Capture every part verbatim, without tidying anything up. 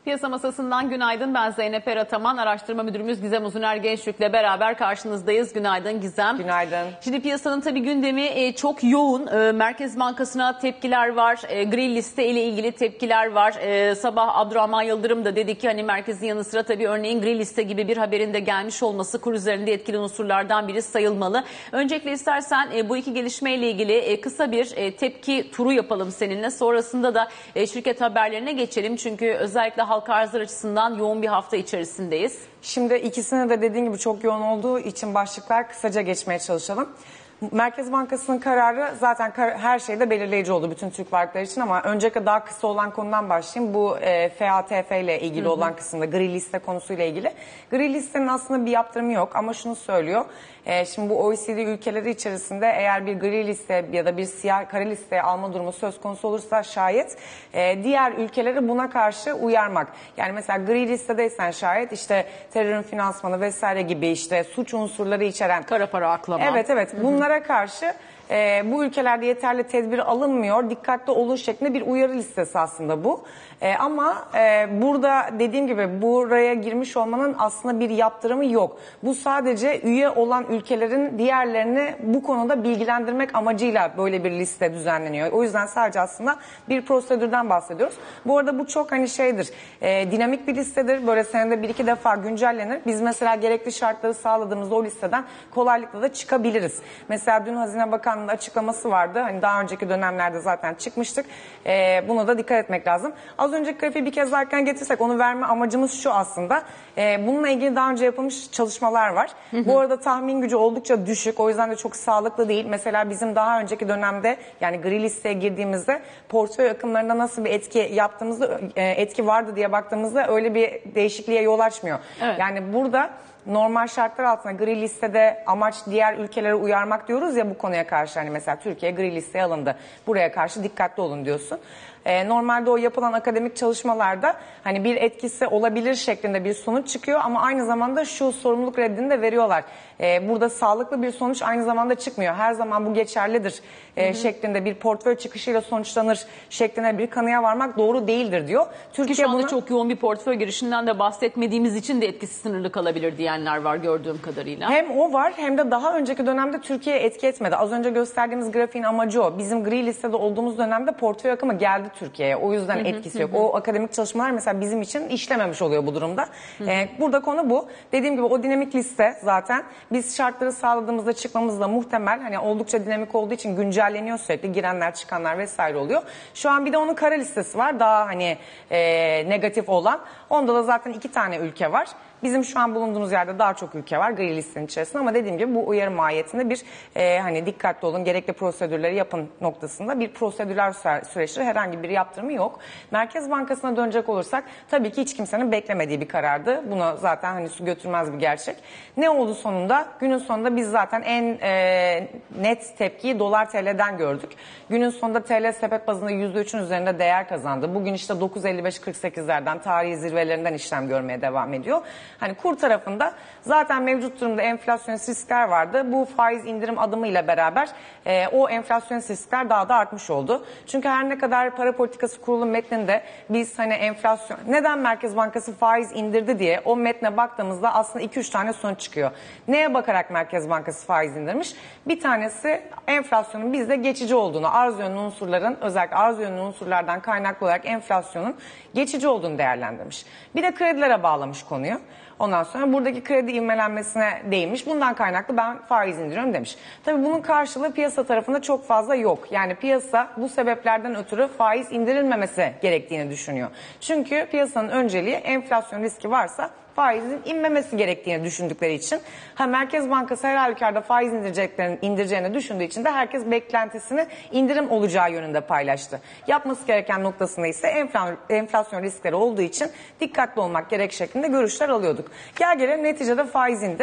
Piyasa masasından günaydın. Ben Zeynep Erataman, araştırma müdürümüz Gizem Uzuner Gençlük'le beraber karşınızdayız. Günaydın Gizem. Günaydın. Şimdi piyasanın tabii gündemi çok yoğun. Merkez Bankası'na tepkiler var. Gri liste ile ilgili tepkiler var. Sabah Abdurrahman Yıldırım da dedi ki hani merkezin yanı sıra tabii örneğin gri liste gibi bir haberin de gelmiş olması kur üzerinde etkili unsurlardan biri sayılmalı. Öncelikle istersen bu iki gelişmeyle ilgili kısa bir tepki turu yapalım seninle. Sonrasında da şirket haberlerine geçelim. Çünkü özellikle halka arzlar açısından yoğun bir hafta içerisindeyiz. Şimdi ikisine de dediğin gibi çok yoğun olduğu için başlıklar kısaca geçmeye çalışalım. Merkez Bankası'nın kararı zaten kar her şeyde belirleyici oldu bütün Türk varlıkları için ama öncelikle daha kısa olan konudan başlayayım. Bu e, F A T F ile ilgili hı hı. olan kısımda gri liste konusuyla ilgili. Gri listenin aslında bir yaptırımı yok ama şunu söylüyor. E, şimdi bu O E C D ülkeleri içerisinde eğer bir gri liste ya da bir siyah kara listeye alma durumu söz konusu olursa şayet e, diğer ülkeleri buna karşı uyarmak. Yani mesela gri listedeysen şayet işte terörün finansmanı vesaire gibi işte suç unsurları içeren. Kara para aklama. Evet evet bunlar karşı e, bu ülkelerde yeterli tedbir alınmıyor, dikkatli olun şeklinde bir uyarı listesi aslında bu. E, ama e, burada dediğim gibi buraya girmiş olmanın aslında bir yaptırımı yok. Bu sadece üye olan ülkelerin diğerlerini bu konuda bilgilendirmek amacıyla böyle bir liste düzenleniyor. O yüzden sadece aslında bir prosedürden bahsediyoruz. Bu arada bu çok hani şeydir, e, dinamik bir listedir. Böyle senede bir iki defa güncellenir. Biz mesela gerekli şartları sağladığımızda o listeden kolaylıkla da çıkabiliriz. Mesela dün Hazine Bakanlığı'nın açıklaması vardı. Hani daha önceki dönemlerde zaten çıkmıştık. E, buna da dikkat etmek lazım. Az önceki grafiği bir kez daha erken getirsek onu verme amacımız şu aslında. E, bununla ilgili daha önce yapılmış çalışmalar var. Hı hı. Bu arada tahmin gücü oldukça düşük. O yüzden de çok sağlıklı değil. Mesela bizim daha önceki dönemde yani gri listeye girdiğimizde portföy akımlarında nasıl bir etki yaptığımızda e, etki vardı diye baktığımızda öyle bir değişikliğe yol açmıyor. Evet. Yani burada normal şartlar altında gri listede amaç diğer ülkelere uyarmak diyoruz ya bu konuya karşı. Hani mesela Türkiye gri listeye alındı. Buraya karşı dikkatli olun diyorsun. Ee, normalde o yapılan akademik çalışmalarda hani bir etkisi olabilir şeklinde bir sonuç çıkıyor ama aynı zamanda şu sorumluluk reddini de veriyorlar. Ee, burada sağlıklı bir sonuç aynı zamanda çıkmıyor. Her zaman bu geçerlidir e, şeklinde bir portföy çıkışıyla sonuçlanır şeklinde bir kanıya varmak doğru değildir diyor. Türkiye şu anda bunu... çok yoğun bir portföy girişinden de bahsetmediğimiz için de etkisi sınırlı kalabilir diyenler var gördüğüm kadarıyla. Hem o var hem de daha önceki dönemde Türkiye'ye etki etmedi. Az önce gösterdiğimiz grafiğin amacı o. Bizim gri listede olduğumuz dönemde portföy akımı geldi Türkiye'ye. O yüzden etkisi yok. O akademik çalışmalar mesela bizim için işlememiş oluyor bu durumda. Ee, burada konu bu. Dediğim gibi o dinamik liste zaten biz şartları sağladığımızda çıkmamızda muhtemel hani oldukça dinamik olduğu için güncelleniyor sürekli. Girenler çıkanlar vesaire oluyor. Şu an bir de onun kara listesi var. Daha hani e, negatif olan. Onda da zaten iki tane ülke var. Bizim şu an bulunduğumuz yerde daha çok ülke var gri listenin içerisinde ama dediğim gibi bu uyarı mahiyetinde bir e, hani dikkatli olun, gerekli prosedürleri yapın noktasında bir prosedürler süreçleri herhangi bir yaptırımı yok. Merkez Bankası'na dönecek olursak tabii ki hiç kimsenin beklemediği bir karardı. Buna zaten hani su götürmez bir gerçek. Ne oldu sonunda? Günün sonunda biz zaten en e, net tepkiyi dolar T L'den gördük. Günün sonunda T L sepet bazında yüzde üçün üzerinde değer kazandı. Bugün işte dokuz elli beş kırk sekizlerden tarihi zirvelerinden işlem görmeye devam ediyor. Hani kur tarafında zaten mevcut durumda enflasyonist riskler vardı. Bu faiz indirim adımıyla beraber e, o enflasyonist riskler daha da artmış oldu. Çünkü her ne kadar para politikası kurulu metninde biz hani enflasyon neden Merkez Bankası faiz indirdi diye o metne baktığımızda aslında iki üç tane sonuç çıkıyor. Neye bakarak Merkez Bankası faiz indirmiş? Bir tanesi enflasyonun bizde geçici olduğunu, arz yönlü unsurların özellikle arz yönlü unsurlardan kaynaklı olarak enflasyonun geçici olduğunu değerlendirmiş. Bir de kredilere bağlamış konuyu. Ondan sonra buradaki kredi ivmelenmesine değinmiş. Bundan kaynaklı ben faiz indiriyorum demiş. Tabii bunun karşılığı piyasa tarafında çok fazla yok. Yani piyasa bu sebeplerden ötürü faiz indirilmemesi gerektiğini düşünüyor. Çünkü piyasanın önceliği enflasyon riski varsa faizin inmemesi gerektiğini düşündükleri için ha Merkez Bankası her halükarda faiz indireceklerini indireceğini düşündüğü için de herkes beklentisini indirim olacağı yönünde paylaştı. Yapması gereken noktasında ise enflasyon riskleri olduğu için dikkatli olmak gerek şeklinde görüşler alıyorduk. Gel gelelim neticede faiz indi.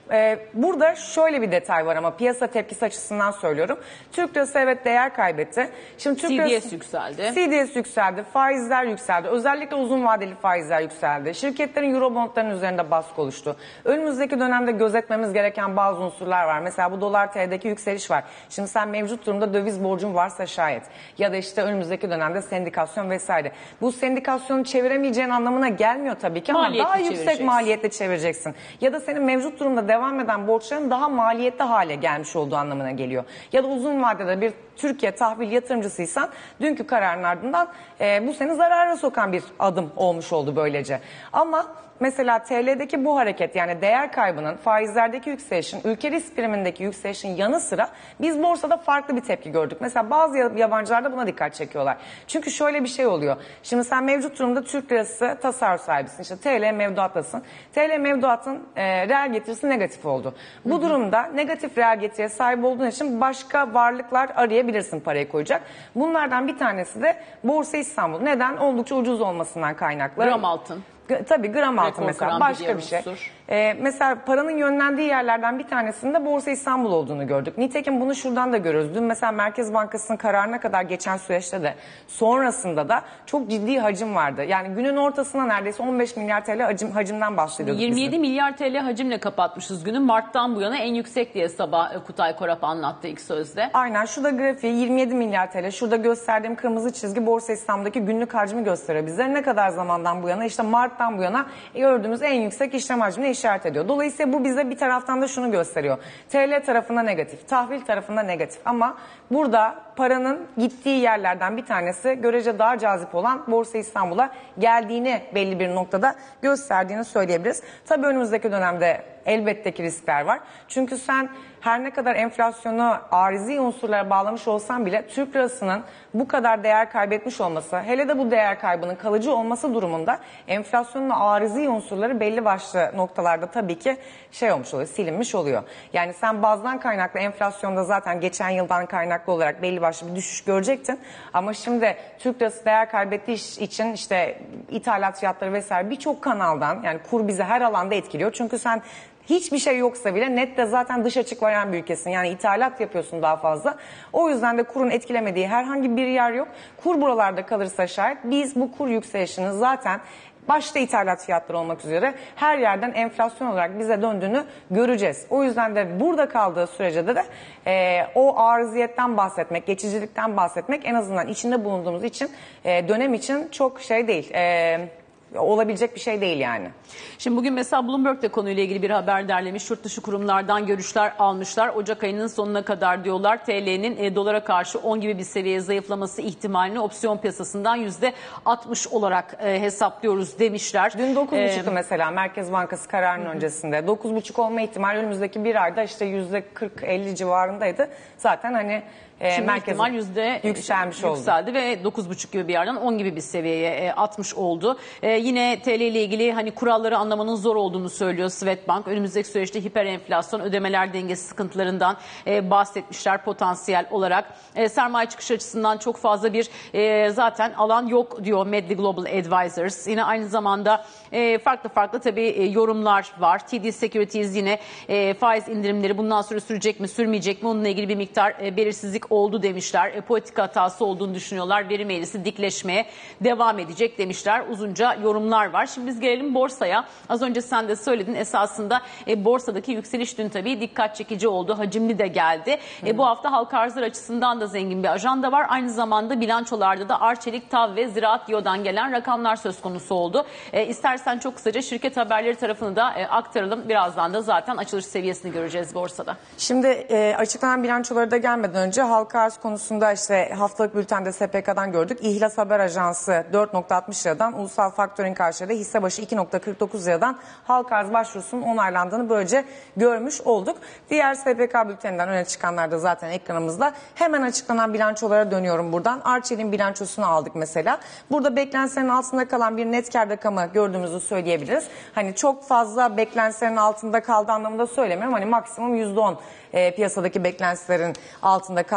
Ee, burada şöyle bir detay var ama piyasa tepkisi açısından söylüyorum. Türk lirası evet değer kaybetti. Şimdi Türk C D S lirası, yükseldi. C D S yükseldi, faizler yükseldi. Özellikle uzun vadeli faizler yükseldi. Şirketlerin Eurobondların üzerinde baskı oluştu. Önümüzdeki dönemde gözetmemiz gereken bazı unsurlar var. Mesela bu dolar T L'deki yükseliş var. Şimdi sen mevcut durumda döviz borcun varsa şayet ya da işte önümüzdeki dönemde sendikasyon vesaire. Bu sendikasyonu çeviremeyeceğin anlamına gelmiyor tabii ki ama Maliyetli daha yüksek çevireceksin. maliyetle çevireceksin. Ya da senin mevcut durumda devam eden borçların daha maliyetli hale gelmiş olduğu anlamına geliyor. Ya da uzun vadede bir Türkiye tahvil yatırımcısıysan dünkü kararın ardından e, bu seni zarara sokan bir adım olmuş oldu böylece. Ama mesela T L'deki bu hareket yani değer kaybının, faizlerdeki yükselişin, ülke risk primindeki yükselişin yanı sıra biz borsada farklı bir tepki gördük. Mesela bazı yabancılar da buna dikkat çekiyorlar. Çünkü şöyle bir şey oluyor. Şimdi sen mevcut durumda Türk lirası tasarruf sahibisin. İşte T L mevduattasın. T L mevduatın e, reel getirisi negatif oldu. Bu hı hı. durumda negatif reel getiriye sahip olduğun için başka varlıklar arayabilirsin parayı koyacak. Bunlardan bir tanesi de Borsa İstanbul. Neden? Oldukça ucuz olmasından kaynaklı. Gram altın. Tabii gram altın Rekor mesela gram başka bir şey. Ee, mesela paranın yönlendiği yerlerden bir tanesinde Borsa İstanbul olduğunu gördük. Nitekim bunu şuradan da görüyoruz. Dün mesela Merkez Bankası'nın kararına kadar geçen süreçte de sonrasında da çok ciddi hacim vardı. Yani günün ortasında neredeyse on beş milyar T L hacim, hacimden bahsediyorduk. yirmi yedi bizim. milyar T L hacimle kapatmışız günü. Mart'tan bu yana en yüksek diye sabah Kutay Korap anlattı ilk sözde. Aynen şurada grafiği yirmi yedi milyar T L. Şurada gösterdiğim kırmızı çizgi Borsa İstanbul'daki günlük hacmi gösteriyor bize. Ne kadar zamandan bu yana? İşte Mart'tan bu yana gördüğümüz en yüksek işlem hacmini işaret ediyor. Dolayısıyla bu bize bir taraftan da şunu gösteriyor. T L tarafında negatif, tahvil tarafında negatif ama burada paranın gittiği yerlerden bir tanesi görece daha cazip olan Borsa İstanbul'a geldiğini belli bir noktada gösterdiğini söyleyebiliriz. Tabii önümüzdeki dönemde elbette ki riskler var. Çünkü sen her ne kadar enflasyonu arizi unsurlara bağlamış olsan bile Türk lirasının bu kadar değer kaybetmiş olması, hele de bu değer kaybının kalıcı olması durumunda enflasyonun arizi unsurları belli başlı noktalarda tabii ki şey olmuş oluyor, silinmiş oluyor. Yani sen bazdan kaynaklı enflasyonda zaten geçen yıldan kaynaklı olarak belli başlı bir düşüş görecektin. Ama şimdi Türk lirası değer kaybettiği için işte ithalat fiyatları vesaire birçok kanaldan yani kur bizi her alanda etkiliyor. Çünkü sen hiçbir şey yoksa bile nette zaten dış açıklayan bir ülkesin. Yani ithalat yapıyorsun daha fazla. O yüzden de kurun etkilemediği herhangi bir yer yok. Kur buralarda kalırsa şayet biz bu kur yükselişinin zaten başta ithalat fiyatları olmak üzere her yerden enflasyon olarak bize döndüğünü göreceğiz. O yüzden de burada kaldığı sürece de, de e, o arıziyetten bahsetmek, geçicilikten bahsetmek en azından içinde bulunduğumuz için e, dönem için çok şey değil. E, olabilecek bir şey değil yani. Şimdi bugün mesela Bloomberg de konuyla ilgili bir haber derlemiş. Yurt dışı kurumlardan görüşler almışlar. Ocak ayının sonuna kadar diyorlar T L'nin e, dolara karşı on gibi bir seviyeye zayıflaması ihtimalini opsiyon piyasasından yüzde altmış olarak e, hesaplıyoruz demişler. Dün dokuz buçuktu ee, mesela Merkez Bankası kararının hı. öncesinde. dokuz buçuk olma ihtimali önümüzdeki bir ayda işte yüzde kırk elli civarındaydı. Zaten hani E, Şimdi ihtimal yüzde yükselmiş oldu. Yükseldi ve dokuz buçuk gibi bir yerden on gibi bir seviyeye e, atmış oldu. E, yine T L ile ilgili hani kuralları anlamanın zor olduğunu söylüyor Swedbank. Önümüzdeki süreçte hiper enflasyon, ödemeler dengesi sıkıntılarından e, bahsetmişler potansiyel olarak. E, sermaye çıkış açısından çok fazla bir e, zaten alan yok diyor Medley Global Advisors. Yine aynı zamanda e, farklı farklı tabii e, yorumlar var. T D Securities yine e, faiz indirimleri bundan sonra sürecek mi sürmeyecek mi onunla ilgili bir miktar e, belirsizlik oldu demişler. E, politika hatası olduğunu düşünüyorlar. Verim eğrisi dikleşmeye devam edecek demişler. Uzunca yorumlar var. Şimdi biz gelelim borsaya. Az önce sen de söyledin. Esasında e, borsadaki yükseliş dün tabii dikkat çekici oldu. Hacimli de geldi. E, bu hafta halka arzlar açısından da zengin bir ajanda var. Aynı zamanda bilançolarda da Arçelik, TAV ve Ziraat Giyo'dan gelen rakamlar söz konusu oldu. E, istersen çok kısaca şirket haberleri tarafını da e, aktaralım. Birazdan da zaten açılış seviyesini göreceğiz borsada. Şimdi e, açıklanan bilançoları da gelmeden önce halka arz konusunda işte haftalık bültende S P K'dan gördük. İhlas Haber Ajansı dört nokta altmış liradan, Ulusal Faktörün karşılığı hisse başı iki nokta kırk dokuz liradan halka arz başvurusunun onaylandığını böylece görmüş olduk. Diğer S P K bülteninden öne çıkanlar da zaten ekranımızda. Hemen açıklanan bilançolara dönüyorum buradan. Arçelik'in bilançosunu aldık mesela. Burada beklentilerin altında kalan bir net kar rakamı gördüğümüzü söyleyebiliriz. Hani çok fazla beklentilerin altında kaldığı anlamında söylemiyorum. Hani maksimum yüzde on e, piyasadaki beklentilerin altında kalmış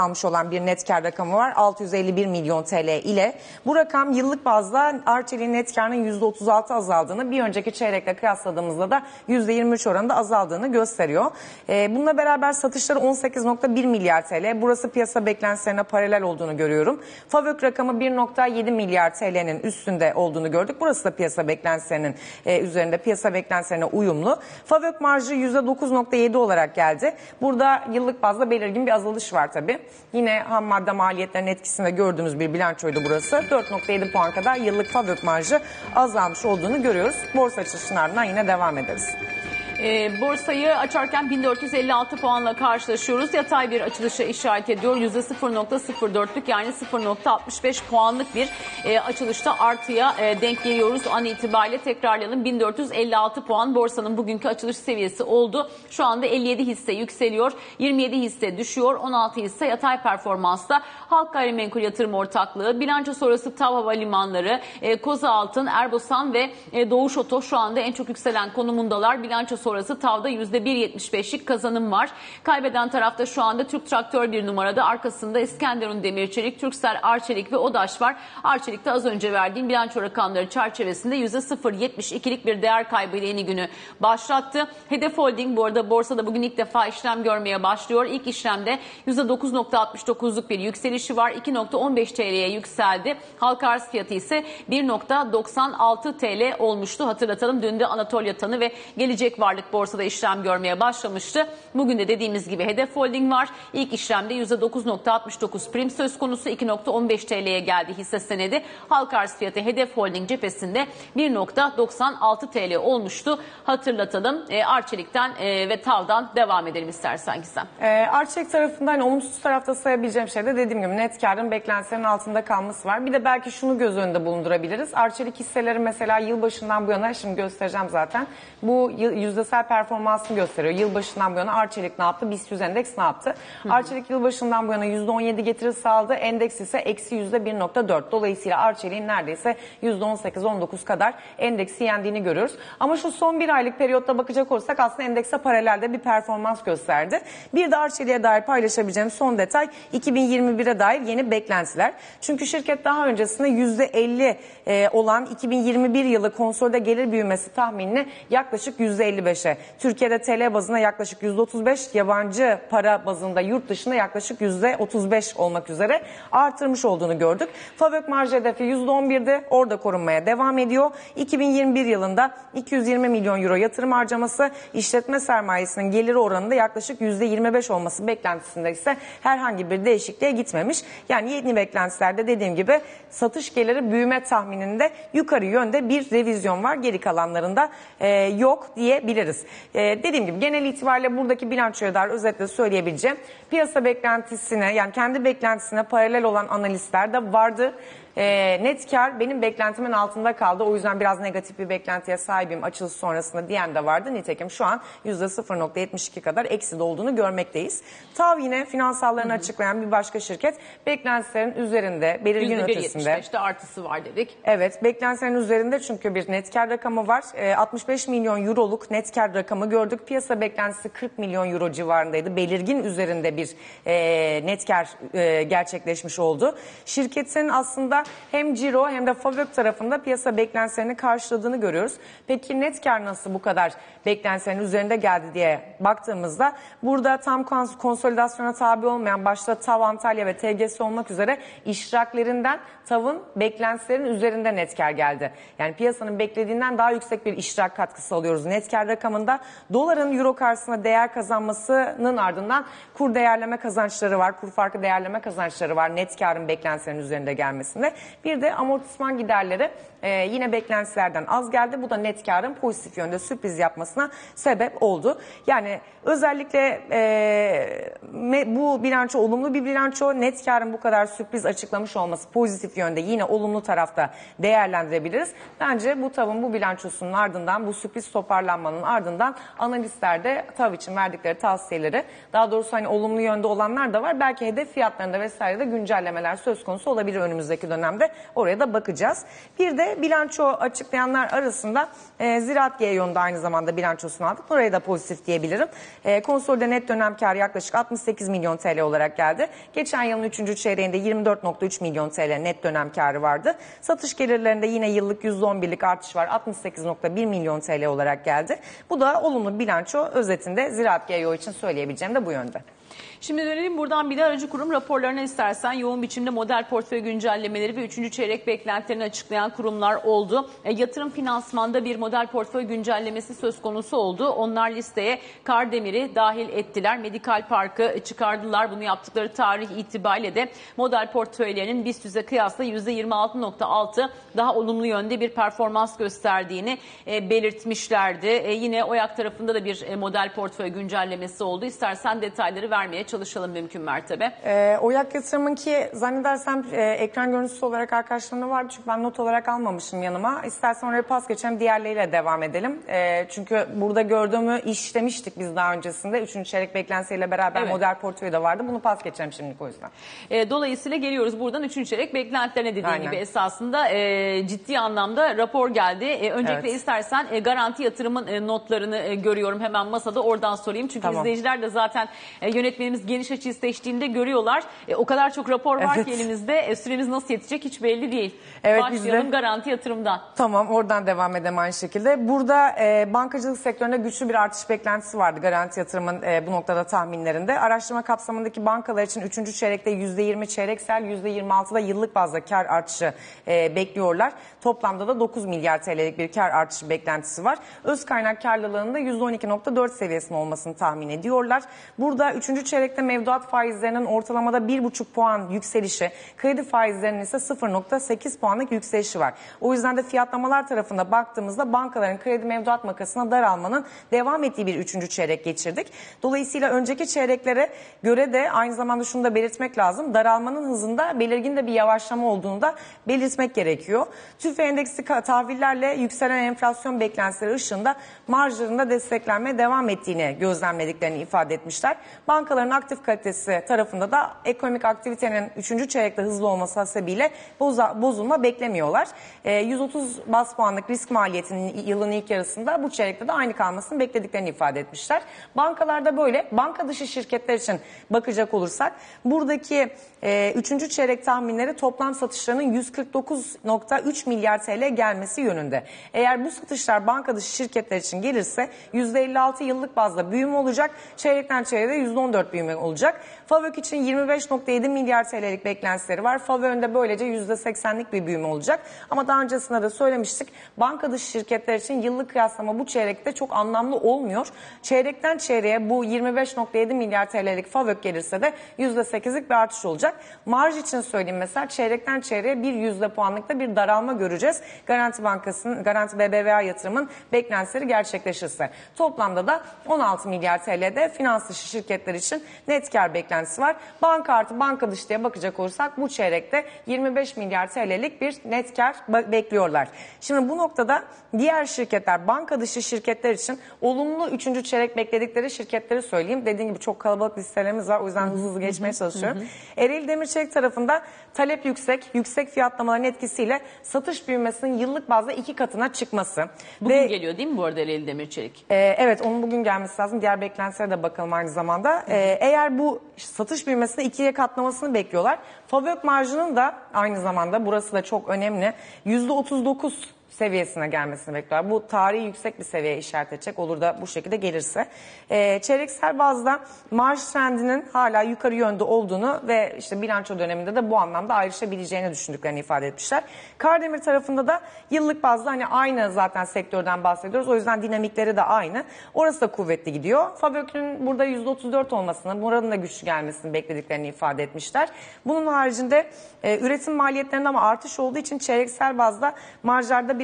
almış olan bir net kar rakamı var. altı yüz elli bir milyon T L ile. Bu rakam yıllık bazda Arçelik'in net karının yüzde otuz altı azaldığını, bir önceki çeyrekle kıyasladığımızda da yüzde yirmi üç oranında azaldığını gösteriyor. Ee, bununla beraber satışları on sekiz nokta bir milyar T L. Burası piyasa beklentilerine paralel olduğunu görüyorum. FAVÖK rakamı bir nokta yedi milyar T L'nin üstünde olduğunu gördük. Burası da piyasa beklentilerinin e, üzerinde, piyasa beklentilerine uyumlu. FAVÖK marjı yüzde dokuz nokta yedi olarak geldi. Burada yıllık bazda belirgin bir azalış var tabii. Yine ham madde maliyetlerinin etkisinde gördüğümüz bir bilançoydu burası. dört nokta yedi puan kadar yıllık FAVÖK marjı azalmış olduğunu görüyoruz. Borsa açılışının ardından yine devam ederiz. E, borsayı açarken bin dört yüz elli altı puanla karşılaşıyoruz. Yatay bir açılışa işaret ediyor. yüzde sıfır nokta sıfır dörtlük yani sıfır nokta altmış beş puanlık bir e, açılışta artıya e, denk geliyoruz. An itibariyle tekrarlayalım. bin dört yüz elli altı puan borsanın bugünkü açılış seviyesi oldu. Şu anda elli yedi hisse yükseliyor. yirmi yedi hisse düşüyor. on altı hisse yatay performansta. Halk Gayrimenkul Yatırım Ortaklığı, bilanço sonrası TAV Havalimanları, e, Kozaaltın, Erbosan ve e, Doğuş Oto şu anda en çok yükselen konumundalar. Bilanço sonrası TAV'da yüzde bir virgül yetmiş beşlik kazanım var. Kaybeden tarafta şu anda Türk Traktör bir numarada. Arkasında İskenderun Demir Çelik, Turkcell, Arçelik ve Odaş var. Arçelik'te az önce verdiğim bilanço rakamları çerçevesinde yüzde sıfır virgül yetmiş ikilik bir değer kaybıyla yeni günü başlattı. Hedef Holding bu arada borsada bugün ilk defa işlem görmeye başlıyor. İlk işlemde yüzde dokuz nokta altmış dokuzluk bir yükselişi var. iki nokta on beş T L'ye yükseldi. Halka arz fiyatı ise bir nokta doksan altı T L olmuştu. Hatırlatalım, dün de Anatolia Tanı ve Gelecek Varlık borsada işlem görmeye başlamıştı. Bugün de dediğimiz gibi Hedef Holding var. İlk işlemde yüzde dokuz nokta altmış dokuz prim söz konusu, iki nokta on beş T L'ye geldi hisse senedi. Halka arz fiyatı Hedef Holding cephesinde bir nokta doksan altı T L olmuştu. Hatırlatalım. E, Arçelik'ten e, ve TAV'dan devam edelim istersen Gizem. E, Arçelik tarafından hani olumsuz tarafta sayabileceğim şey de dediğim gibi net karın beklentilerin altında kalması var. Bir de belki şunu göz önünde bulundurabiliriz. Arçelik hisseleri mesela yılbaşından bu yana, şimdi göstereceğim zaten, bu yüzdesel performansını gösteriyor. Yılbaşından bu yana Arçelik ne yaptı? BIST yüz endeks ne yaptı? Hı hı. Arçelik yılbaşından bu yana yüzde on yedi getiri sağladı. Endeks ise eksi yüzde bir nokta dört. Dolayısıyla Arçelik'in neredeyse yüzde on sekiz on dokuz kadar endeksi yendiğini görüyoruz. Ama şu son bir aylık periyotta bakacak olursak aslında endekse paralelde bir performans gösterdi. Bir de Arçelik'e dair paylaşabileceğim son detay iki bin yirmi bire dair yeni beklentiler. Çünkü şirket daha öncesinde yüzde elli e, olan iki bin yirmi bir yılı konsolide gelir büyümesi tahminini yaklaşık yüzde elli beşe, Türkiye'de T L bazında yaklaşık yüzde otuz beş, yabancı para bazında yurt dışında yaklaşık yüzde otuz beş olmak üzere artırmış olduğunu gördük. FAVÖK marj hedefi yüzde on birde, orada korunmaya devam ediyor. iki bin yirmi bir yılında iki yüz yirmi milyon euro yatırım harcaması, işletme sermayesinin geliri oranında yaklaşık yüzde yirmi beş olması beklentisinde ise herhangi bir değişikliğe gitmemiş. Yani yeni beklentilerde dediğim gibi satış geliri büyüme tahmininde yukarı yönde bir revizyon var. Geri kalanlarında e, yok diyebiliriz. E, dediğim gibi genel itibariyle buradaki bilançoya dair özetle söyleyebileceğim, piyasa beklentisine, yani kendi beklentisine paralel olan analistler de vardı. E, net kar benim beklentimin altında kaldı. O yüzden biraz negatif bir beklentiye sahibim açılış sonrasında diyen de vardı. Nitekim şu an yüzde sıfır nokta yetmiş iki kadar eksi de olduğunu görmekteyiz. TAV yine finansallarını Hı-hı. açıklayan bir başka şirket. Beklentilerin üzerinde, belirgin ötesinde. yüzde bir virgül yetmiş beşte artısı var dedik. Evet, beklentilerin üzerinde çünkü bir net kar rakamı var. E, altmış beş milyon euroluk net kar rakamı gördük. Piyasa beklentisi kırk milyon euro civarındaydı. Belirgin üzerinde bir e, net kar e, gerçekleşmiş oldu. Şirketin aslında hem ciro hem de FAVÖK tarafında piyasa beklentilerini karşıladığını görüyoruz. Peki net kar nasıl bu kadar beklentilerin üzerinde geldi diye baktığımızda burada tam konsolidasyona tabi olmayan başta TAV Antalya ve T G S olmak üzere iştiraklerinden TAV'ın beklentilerin üzerinde net kar geldi. Yani piyasanın beklediğinden daha yüksek bir iştirak katkısı alıyoruz net kar rakamında. Doların euro karşısında değer kazanmasının ardından kur değerleme kazançları var. Kur farkı değerleme kazançları var net karın beklentilerin üzerinde gelmesinde. Bir de amortisman giderleri e, yine beklentilerden az geldi. Bu da net karın pozitif yönde sürpriz yapmasına sebep oldu. Yani özellikle e, me, bu bilanço olumlu bir bilanço. Net karın bu kadar sürpriz açıklamış olması pozitif yönde yine olumlu tarafta değerlendirebiliriz. Bence bu TAV'ın bu bilançosunun ardından, bu sürpriz toparlanmanın ardından analistler de TAV için verdikleri tavsiyeleri, daha doğrusu hani olumlu yönde olanlar da var. Belki hedef fiyatlarında vesairede güncellemeler söz konusu olabilir önümüzdeki dönemde. Oraya da bakacağız. Bir de bilanço açıklayanlar arasında e, Ziraat G Y'nin de aynı zamanda bilançosunu aldık. Buraya da pozitif diyebilirim. E, konsolide net dönem kar yaklaşık altmış sekiz milyon T L olarak geldi. Geçen yılın üçüncü çeyreğinde yirmi dört nokta üç milyon T L net dönem karı vardı. Satış gelirlerinde yine yıllık yüzde on birlik artış var. altmış sekiz nokta bir milyon T L olarak geldi. Bu da olumlu bilanço özetinde Ziraat G Y O için söyleyebileceğim de bu yönde. Şimdi dönelim buradan bir de aracı kurum raporlarına istersen. Yoğun biçimde model portföy güncellemeleri ve üçüncü çeyrek beklentilerini açıklayan kurumlar oldu. E, yatırım finansmanda bir model portföy güncellemesi söz konusu oldu. Onlar listeye Kardemir'i dahil ettiler. Medikal Park'ı çıkardılar. Bunu yaptıkları tarih itibariyle de model portföylerinin BIST yüze kıyasla yüzde yirmi altı nokta altı daha olumlu yönde bir performans gösterdiğini e, belirtmişlerdi. E, yine OYAK tarafında da bir e, model portföy güncellemesi oldu. İstersen detayları vermeye çalışalım mümkün mertebe. E, OYAK yatırımın ki zannedersem e, ekran görüntüsü olarak arkadaşlarına vardı çünkü ben not olarak almamışım yanıma. İstersen oraya pas geçelim, diğerleriyle devam edelim. E, çünkü burada gördüğümü işlemiştik biz daha öncesinde. Üçüncü çeyrek beklentisiyle beraber evet. model portföyü de vardı. Bunu pas geçelim şimdilik o yüzden. E, dolayısıyla geliyoruz buradan üçüncü çeyrek beklentilerine dediğim Aynen. gibi esasında e, ciddi anlamda rapor geldi. E, öncelikle evet. istersen e, garanti yatırımın e, notlarını e, görüyorum hemen masada, oradan sorayım. Çünkü tamam. izleyiciler de zaten e, yönetmenimiz geniş açıyı seçtiğinde görüyorlar. E, o kadar çok rapor var evet. ki elimizde. E, süremiz nasıl yetecek hiç belli değil. Evet, Başlayalım bizde... garanti yatırımdan. Tamam, oradan devam edelim aynı şekilde. Burada e, bankacılık sektöründe güçlü bir artış beklentisi vardı garanti yatırımın e, bu noktada tahminlerinde. Araştırma kapsamındaki bankalar için üçüncü çeyrekte yüzde yirmi çeyreksel, yüzde yirmi altıda yıllık bazda kar artışı e, bekliyorlar. Toplamda da dokuz milyar T L'lik bir kar artışı beklentisi var. Öz kaynak karlılığında yüzde on iki nokta dört seviyesinde olmasını tahmin ediyorlar. Burada üçüncü çeyrekte mevduat faizlerinin ortalamada bir buçuk puan yükselişi, kredi faizlerinin ise sıfır nokta sekiz puanlık yükselişi var. O yüzden de fiyatlamalar tarafında baktığımızda bankaların kredi mevduat makasına daralmanın devam ettiği bir üçüncü çeyrek geçirdik. Dolayısıyla önceki çeyreklere göre de aynı zamanda şunu da belirtmek lazım. Daralmanın hızında belirgin de bir yavaşlama olduğunu da belirtmek gerekiyor. TÜFE endeksi tahvillerle yükselen enflasyon beklentileri ışığında marjlarında desteklenmeye devam ettiğini gözlemlediklerini ifade etmişler. Bankaların aktif kalitesi tarafında da ekonomik aktivitenin üçüncü çeyrekte hızlı olması hasebiyle boza, bozulma beklemiyorlar. E, yüz otuz baz puanlık risk maliyetinin yılın ilk yarısında bu çeyrekte de aynı kalmasını beklediklerini ifade etmişler. Bankalarda böyle. Banka dışı şirketler için bakacak olursak buradaki e, üçüncü çeyrek tahminleri toplam satışlarının yüz kırk dokuz nokta üç milyar T L gelmesi yönünde. Eğer bu satışlar banka dışı şirketler için gelirse yüzde elli altı yıllık bazda büyüme olacak. Çeyrekten çeyreğe yüzde on dört büyüme olacak. FAVÖK için yirmi beş nokta yedi milyar T L'lik beklentileri var. FAVÖK'ün böylece yüzde seksenlik bir büyüme olacak. Ama daha öncesinde de söylemiştik. Banka dışı şirketler için yıllık kıyaslama bu çeyrekte çok anlamlı olmuyor. Çeyrekten çeyreğe bu yirmi beş nokta yedi milyar T L'lik FAVÖK gelirse de yüzde sekizlik bir artış olacak. Marj için söyleyeyim mesela çeyrekten çeyreğe bir yüzde puanlıkta bir daralma göreceğiz. Garanti Bankası'nın, Garanti B B V A yatırımın beklentileri gerçekleşirse. Toplamda da on altı milyar T L'de finans dışı şirketler için net kar beklentisi var. Banka artı banka dışı diye bakacak olursak bu çeyrekte yirmi beş milyar T L'lik bir net kar bekliyorlar. Şimdi bu noktada diğer şirketler, banka dışı şirketler için olumlu üçüncü çeyrek bekledikleri şirketleri söyleyeyim. Dediğim gibi çok kalabalık listelerimiz var. O yüzden hızlı hızlı geçmeye çalışıyorum. Ereğli Demirçelik tarafında talep yüksek, yüksek fiyatlamaların etkisiyle satış büyümesinin yıllık bazda iki katına çıkması. Bugün Ve, geliyor değil mi bu arada Ereğli Demirçelik? E, evet, onun bugün gelmesi lazım. Diğer beklentilere de bakalım aynı zamanda. E, eğer bu satış büyümesini ikiye katlamasını bekliyorlar. FAVÖK marjının da aynı zamanda, burası da çok önemli, yüzde otuz dokuz seviyesine gelmesini bekliyorlar. Bu tarihi yüksek bir seviyeye işaret edecek olur da bu şekilde gelirse. Ee, çeyreksel bazda marj trendinin hala yukarı yönde olduğunu ve işte bilanço döneminde de bu anlamda ayrışabileceğini düşündüklerini ifade etmişler. Kardemir tarafında da yıllık bazda hani aynı zaten sektörden bahsediyoruz. O yüzden dinamikleri de aynı. Orası da kuvvetli gidiyor. FAVÖK'ün burada yüzde otuz dört olmasını, buranın da güçlü gelmesini beklediklerini ifade etmişler. Bunun haricinde e, üretim maliyetlerinde ama artış olduğu için çeyreksel bazda marjlarda bir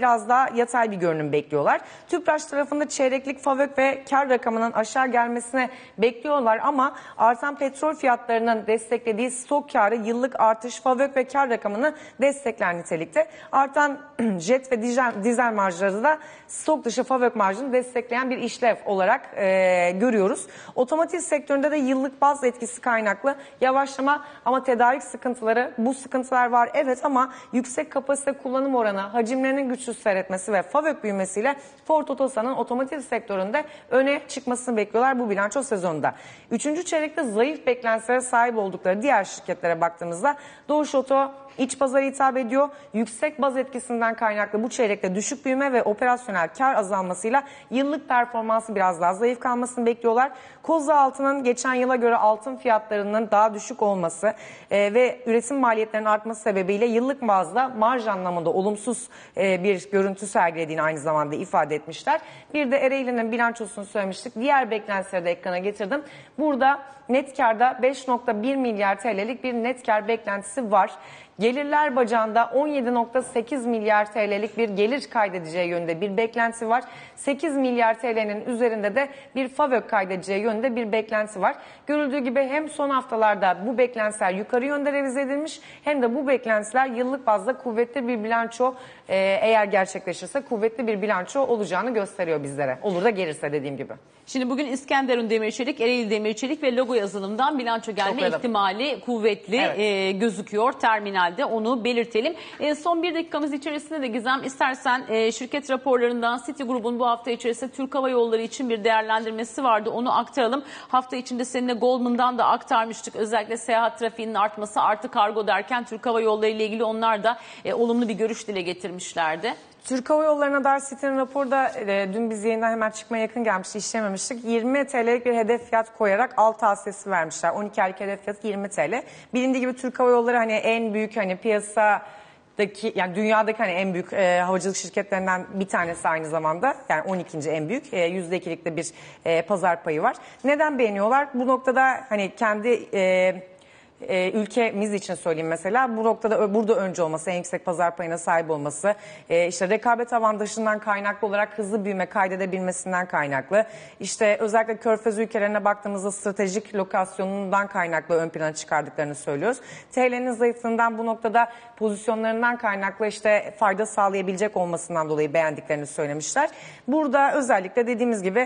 biraz daha yatay bir görünüm bekliyorlar. Tüpraş tarafında çeyreklik FAVÖK ve kar rakamının aşağı gelmesine bekliyorlar ama artan petrol fiyatlarının desteklediği stok karı yıllık artış FAVÖK ve kar rakamını destekler nitelikte. Artan jet ve dizel, dizel marjları da stok dışı FAVÖK marjını destekleyen bir işlev olarak e, görüyoruz. Otomotiv sektöründe de yıllık baz etkisi kaynaklı yavaşlama ama tedarik sıkıntıları, bu sıkıntılar var evet ama yüksek kapasite kullanım oranı, hacimlerinin güçsüz seyretmesi ve FAVÖK büyümesiyle Ford Otosan'ın otomotiv sektöründe öne çıkmasını bekliyorlar bu bilanço sezonunda. Üçüncü çeyrekte zayıf beklentilere sahip oldukları diğer şirketlere baktığımızda Doğuş Oto İç pazara hitap ediyor. Yüksek baz etkisinden kaynaklı bu çeyrekte düşük büyüme ve operasyonel kar azalmasıyla yıllık performansı biraz daha zayıf kalmasını bekliyorlar. Kozlu altının geçen yıla göre altın fiyatlarının daha düşük olması e, ve üretim maliyetlerinin artması sebebiyle yıllık bazda marj anlamında olumsuz e, bir görüntü sergilediğini aynı zamanda ifade etmişler. Bir de Ereğli'nin bilançosunu söylemiştik. Diğer beklentileri de ekrana getirdim. Burada net karda beş nokta bir milyar T L'lik bir net kar beklentisi var. Gelirler bacağında on yedi nokta sekiz milyar T L'lik bir gelir kaydedeceği yönünde bir beklenti var. sekiz milyar T L'nin üzerinde de bir FAVÖK kaydedeceği yönünde bir beklenti var. Görüldüğü gibi hem son haftalarda bu beklentiler yukarı yönde revize edilmiş hem de bu beklentiler yıllık bazda kuvvetli bir bilanço e, eğer gerçekleşirse kuvvetli bir bilanço olacağını gösteriyor bizlere. Olur da gelirse dediğim gibi. Şimdi bugün İskenderun Demirçelik, Ereğli Demirçelik ve Logo yazılımdan bilanço gelme ihtimali kuvvetli evet. e, gözüküyor terminalde, onu belirtelim. E, son bir dakikamız içerisinde de Gizem istersen e, şirket raporlarından Citigroup'un bu hafta içerisinde Türk Hava Yolları için bir değerlendirmesi vardı, onu aktaralım. Hafta içinde seninle Goldman'dan da aktarmıştık, özellikle seyahat trafiğinin artması, artı kargo derken Türk Hava Yolları ile ilgili onlar da e, olumlu bir görüş dile getirmişlerdi. Türk Hava Yolları'na dair City'nin raporu da e, dün biz yayından hemen çıkmaya yakın gelmişti, işlememiştik. yirmi T L'lik bir hedef fiyat koyarak alt tavsiyesi vermişler. on iki aylık hedef fiyatı yirmi T L. Bilindiği gibi Türk Hava Yolları hani en büyük hani piyasadaki, yani dünyadaki hani en büyük e, havacılık şirketlerinden bir tanesi aynı zamanda. Yani on ikinci en büyük. E, yüzde ikilik de bir e, pazar payı var. Neden beğeniyorlar? Bu noktada hani kendi e, Ee, ülkemiz için söyleyeyim mesela, bu noktada burada önce olması, en yüksek pazar payına sahip olması, e, işte rekabet avantajından kaynaklı olarak hızlı büyüme kaydedebilmesinden kaynaklı, işte özellikle Körfez ülkelerine baktığımızda stratejik lokasyonundan kaynaklı ön plana çıkardıklarını söylüyoruz. T L'nin zayıflığından, bu noktada pozisyonlarından kaynaklı işte fayda sağlayabilecek olmasından dolayı beğendiklerini söylemişler. Burada özellikle dediğimiz gibi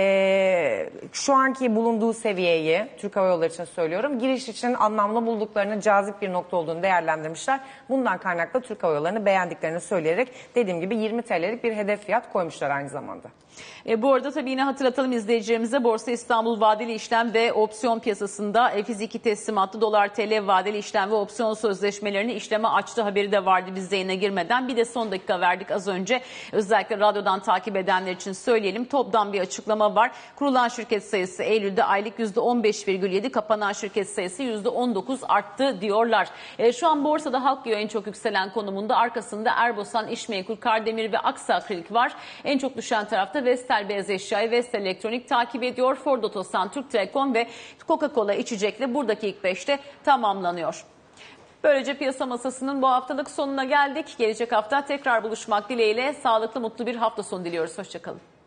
e, şu anki bulunduğu seviyeyi Türk Hava Yolları için söylüyorum, giriş için anlamlı bulduklarını, cazip bir nokta olduğunu değerlendirmişler. Bundan kaynaklı Türk Hava Yolları'nı beğendiklerini söyleyerek dediğim gibi yirmi T L'lik bir hedef fiyat koymuşlar aynı zamanda. E, bu arada tabii yine hatırlatalım izleyicilerimize, Borsa İstanbul vadeli işlem ve opsiyon piyasasında e, fiziki teslimatlı dolar T L vadeli işlem ve opsiyon sözleşmelerini işleme açtı haberi de vardı biz yayına girmeden. Bir de son dakika verdik az önce, özellikle radyodan takip edenler için söyleyelim. Top'dan bir açıklama var. Kurulan şirket sayısı Eylül'de aylık yüzde on beş virgül yedi, kapanan şirket sayısı yüzde on dokuz arttı diyorlar. E, şu an borsada Halkyo en çok yükselen konumunda, arkasında Erbosan, İşmenkul, Kardemir ve Aksa Akrilik var. En çok düşen tarafta Vestel Beyaz Eşya'yı, Vestel Elektronik takip ediyor. Ford Otosan, Türk Telekom ve Coca-Cola içecekle buradaki ilk beşte tamamlanıyor. Böylece piyasa masasının bu haftalık sonuna geldik. Gelecek hafta tekrar buluşmak dileğiyle sağlıklı, mutlu bir hafta sonu diliyoruz. Hoşçakalın.